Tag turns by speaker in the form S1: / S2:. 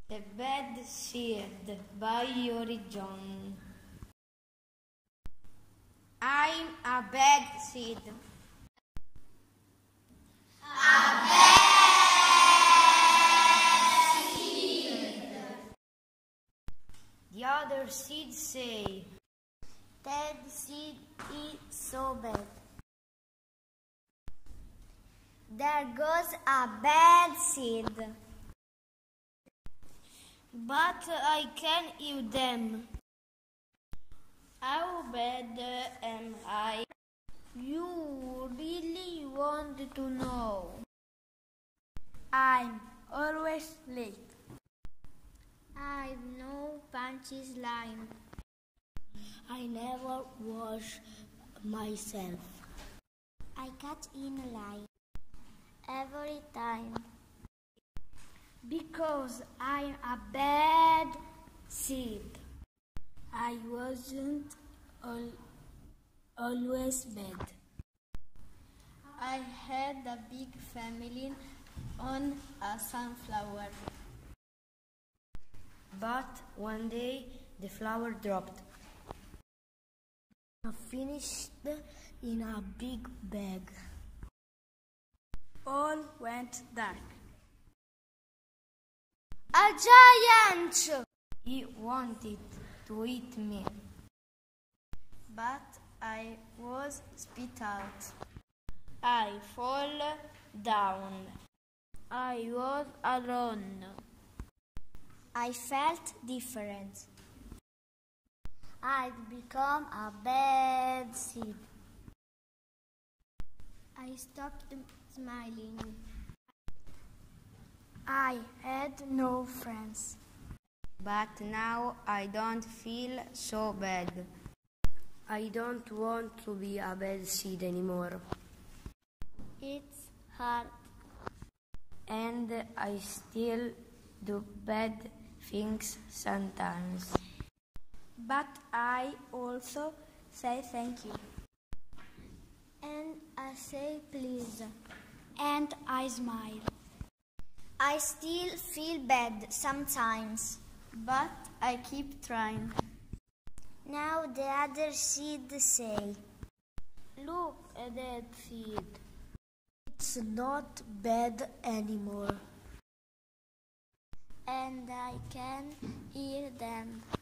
S1: The Bad Seed by Yuri John. I'm a bad seed. The other seeds say,
S2: That seed is so bad. There goes a bad seed.
S1: but I can eat them. How bad am I? You really want to know?
S2: I'm always late. I've no punches line.
S1: I never wash myself.
S2: I cut in a line every time.
S1: Because I'm a bad seed. I wasn't always bad. I had a big family on a sunflower. But one day the flower dropped. I finished in a big bag. All went dark.
S2: A giant!
S1: He wanted to eat me, but I was spit out. I fall down. I was alone.
S2: I felt different. I'd become a bad seed. I stopped smiling. I had no friends.
S1: But now I don't feel so bad. I don't want to be a bad seed anymore.
S2: It's hard.
S1: And I still do bad things sometimes. But I also say thank you.
S2: And I say please.
S1: And I smile.
S2: I still feel bad sometimes.
S1: But I keep trying.
S2: Now the other seed say,
S1: Look at that seed. It's not bad anymore.
S2: And I can hear them.